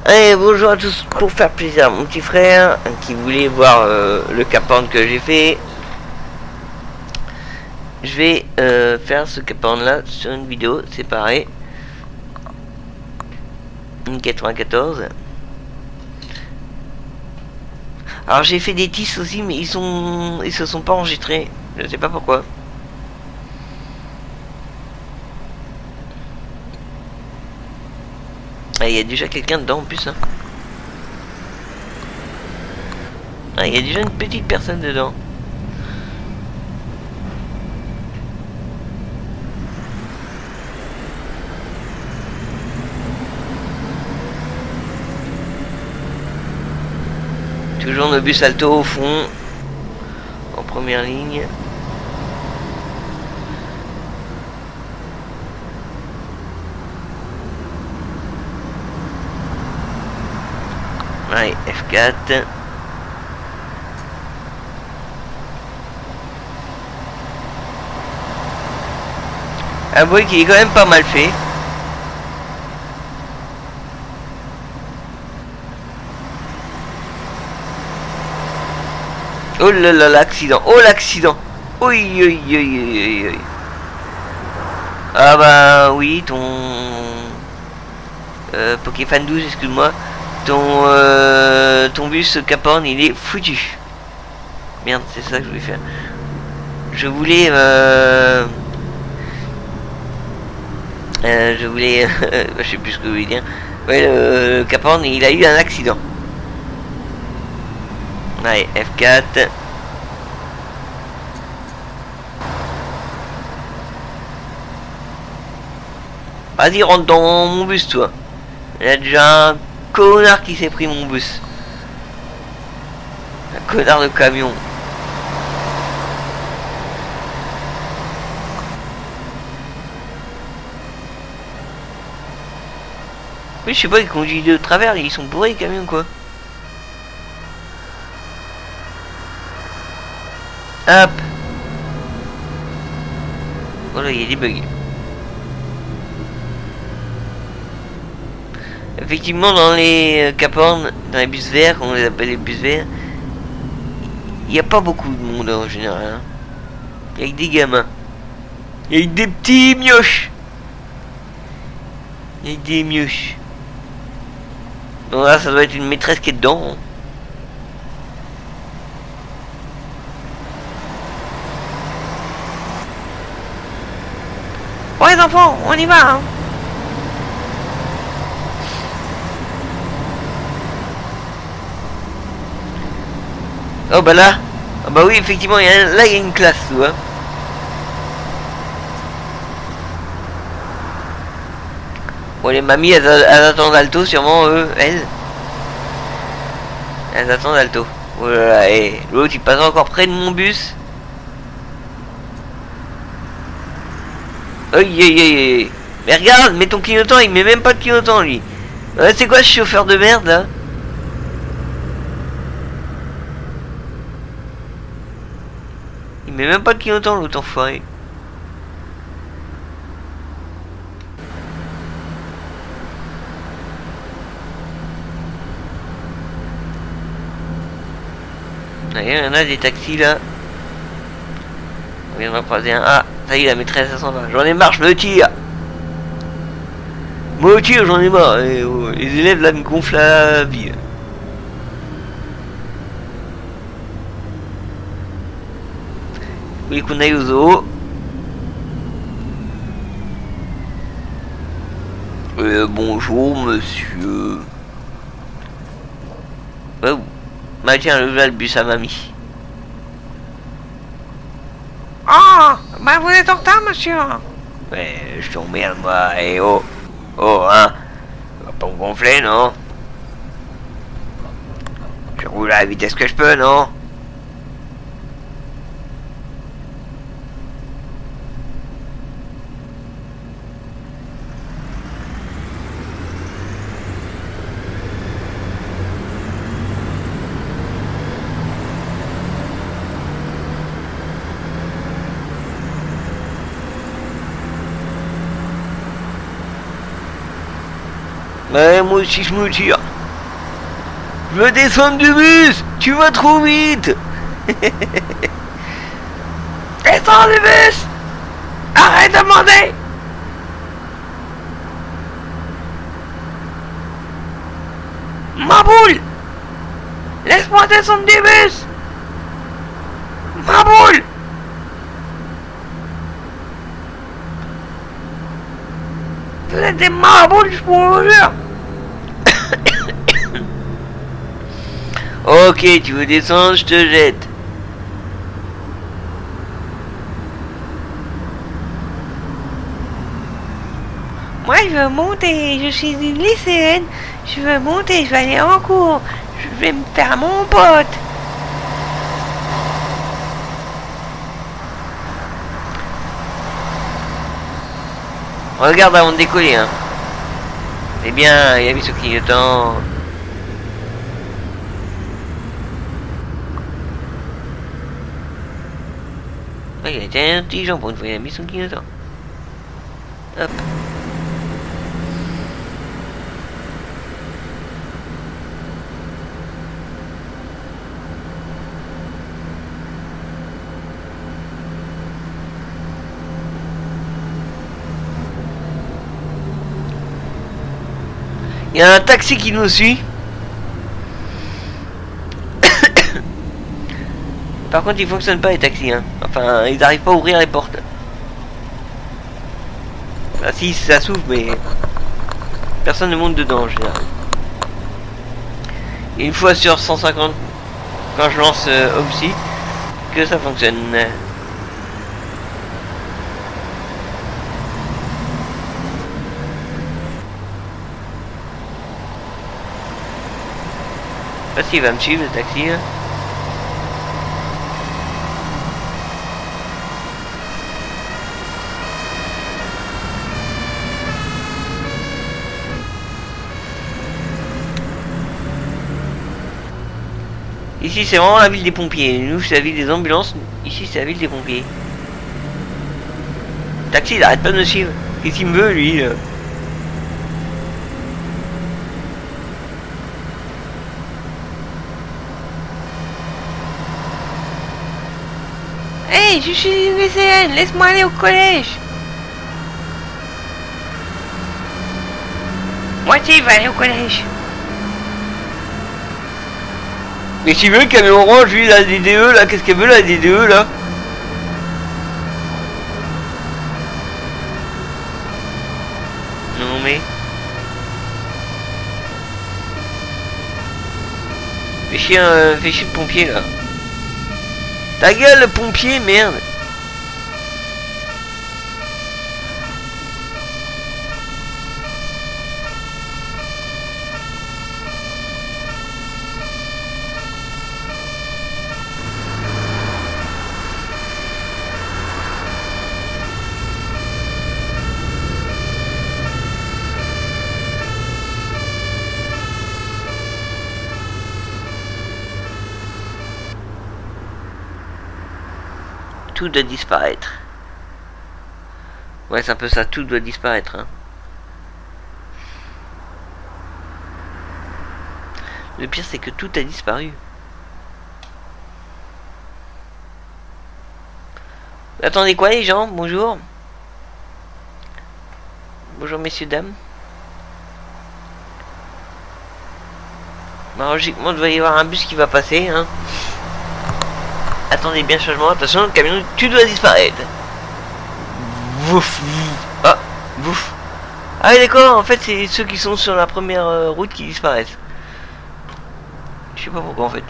Allez, bonjour à tous. Pour faire plaisir à mon petit frère qui voulait voir le Cap-Horn que j'ai fait, je vais faire ce Cap-Horn là sur une vidéo séparée. Une 94. Alors j'ai fait des tisses aussi, mais ils se sont pas enregistrés. Je sais pas pourquoi. Ah, il y a déjà quelqu'un dedans en plus. Hein. Ah, il y a déjà une petite personne dedans. Toujours le bus alto au fond. En première ligne. Ouais, F4. Avouez qu'il est quand même pas mal fait. Oh là là, l'accident. Oh l'accident. Oui, oui, oui, oui, oui. Ah bah oui, ton... Pokéfan 12, excuse-moi. Ton bus Cap-Horn, il est foutu. Merde, c'est ça que je voulais faire. Je voulais... je sais plus ce que je voulais dire. Ouais, le Cap-Horn, il a eu un accident. Allez, F4. Vas-y, rentre dans mon bus, toi. Il y a déjà un connard qui s'est pris mon bus. Un connard de camion. Oui, je sais pas, ils conduisent de travers, ils sont bourrés les camions, quoi. Hop. Voilà, il y a des bugs. Effectivement, dans les Cap-Horn, dans les bus verts, on les appelle les bus verts, il n'y a pas beaucoup de monde en général. Hein. Il y a que des gamins. Il y a que des petits mioches. Il y a que des mioches. Donc là, ça doit être une maîtresse qui est dedans. Bon les enfants, on y va hein. Oh bah là, ah bah oui effectivement là il y a une classe tu vois. Bon les mamies elles attendent Alto sûrement elles attendent Alto. Oh là là, et l'autre il passe encore près de mon bus. Aïe aïe aïe. Mais regarde, mets ton clignotant, il met même pas de clignotant lui. C'est quoi ce chauffeur de merde là? Il met même pas de clignotant l'autre enfoiré. Il y en a des taxis là. On vient de croiser un. Ah, ça y est, la maîtresse elle s'en va. J'en ai marre, je me tire. Moi aussi j'en ai marre. Et, oh, les élèves là me gonflent la vie. Vous voulez qu'on aille au zoo? Bonjour monsieur. Oh. Bah tiens, le bus à mamie. Ah, bah vous êtes en retard monsieur. Ouais, je t'emmerde moi. Et oh. Oh hein. On va pas me gonfler non? Je roule à la vitesse que je peux non? Ouais, moi aussi je me tire. Je veux descendre du bus. Tu vas trop vite. Descends du bus. Arrête de demander. Ma boule. Laisse-moi descendre du bus. Ma boule. Vous êtes des marboules, je vous jure. Ok, tu veux descendre, je te jette. Moi, je veux monter. Je suis une lycéenne. Je veux monter. Je vais aller en cours. Je vais me faire mon pote. Regarde avant de décoller, hein. Eh bien, il a mis ce clignotant. Ouais, il a été intelligent pour une fois, il a mis son clignotant. Hop. Il y a un taxi qui nous suit. Par contre, il fonctionne pas les taxis, hein. Enfin, ils n'arrivent pas à ouvrir les portes. Ah si, ça s'ouvre, mais personne ne monte dedans en général. Et une fois sur 150, quand je lance Opsi, que ça fonctionne. Je sais pas s'il va me suivre le taxi là. Ici c'est vraiment la ville des pompiers. Nous c'est la ville des ambulances. Ici c'est la ville des pompiers. Le taxi il arrête pas de me suivre. Qu'est-ce qu'il me veut lui Hey, je suis une lycéenne. Laisse-moi aller au collège. Moi aussi, je vais aller au collège. Mais s'il veut le camion orange, lui, la DDE, là, qu'est-ce qu'elle veut, la DDE, là? Non, mais... Fais chier le pompier, là. Ta gueule, le pompier, merde. Tout doit disparaître. Ouais, c'est un peu ça, tout doit disparaître. Hein. Le pire, c'est que tout a disparu. Attendez quoi, les gens? Bonjour. Bonjour, messieurs, dames. Bah, logiquement, il doit y avoir un bus qui va passer. Hein. Attendez bien changement, attention, le camion, tu dois disparaître. Vouf, vouf. Ah, vouf. Ah oui d'accord, en fait c'est ceux qui sont sur la première route qui disparaissent. Je sais pas pourquoi en fait.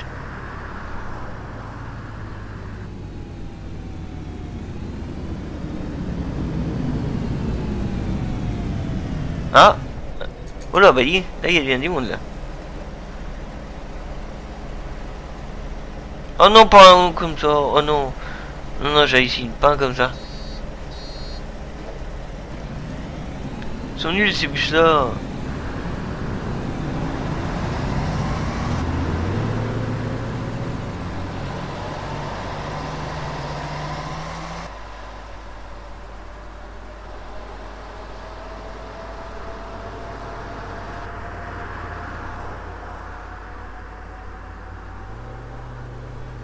Ah. Oh là, bah là il y a bien du monde là. Oh non, pas un comme ça. Oh non. Non, non, j'hallucine. Pas un comme ça. Ils sont nuls ces bus là.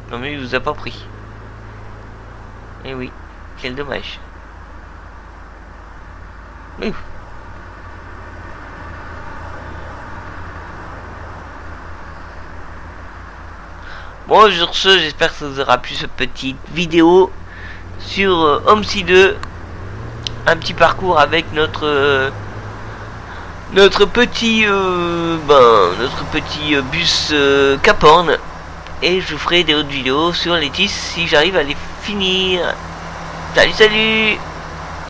Non mais il vous a pas pris. Eh oui, quel dommage. Ouh. Bon, sur ce, j'espère que ça vous aura plu cette petite vidéo sur Homesy 2. Un petit parcours avec notre petit bus Cap Horn. Et je vous ferai des autres vidéos sur les 10 si j'arrive à les finir. Salut, salut!